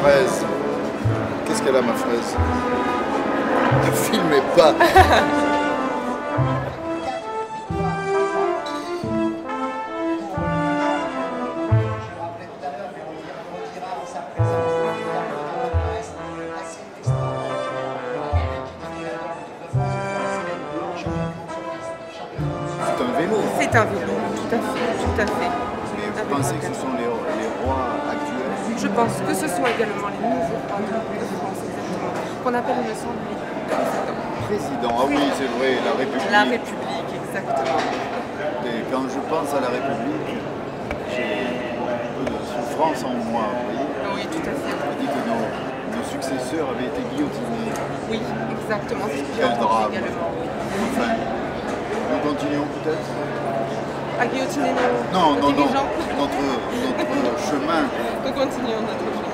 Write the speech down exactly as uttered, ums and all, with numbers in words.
fraise. Qu'est-ce qu'elle a, ma fraise? Ne filmez pas. C'est un vélo. C'est un vélo, tout à fait, tout à fait. Mais vous pensez que ce sont les, les rois actuels? Je pense que ce sont également les nouveaux rois de de France, exactement, qu'on appelle, il me semble, les présidents. Président, ah oui, c'est vrai, la République. La République, exactement. Et quand je pense à la République, j'ai un peu de souffrance en moi, vous voyez. Oui, tout à fait. Je me dis que nos, nos successeurs avaient été guillotinés. Oui, exactement. C'est ce que j'ai Quel entendu drame. également. Oui. Enfin, nous continuons peut-être. À guillotiner nos, Non, nos non, non, dirigeants. notre, notre chemin. Nous continuons notre chemin.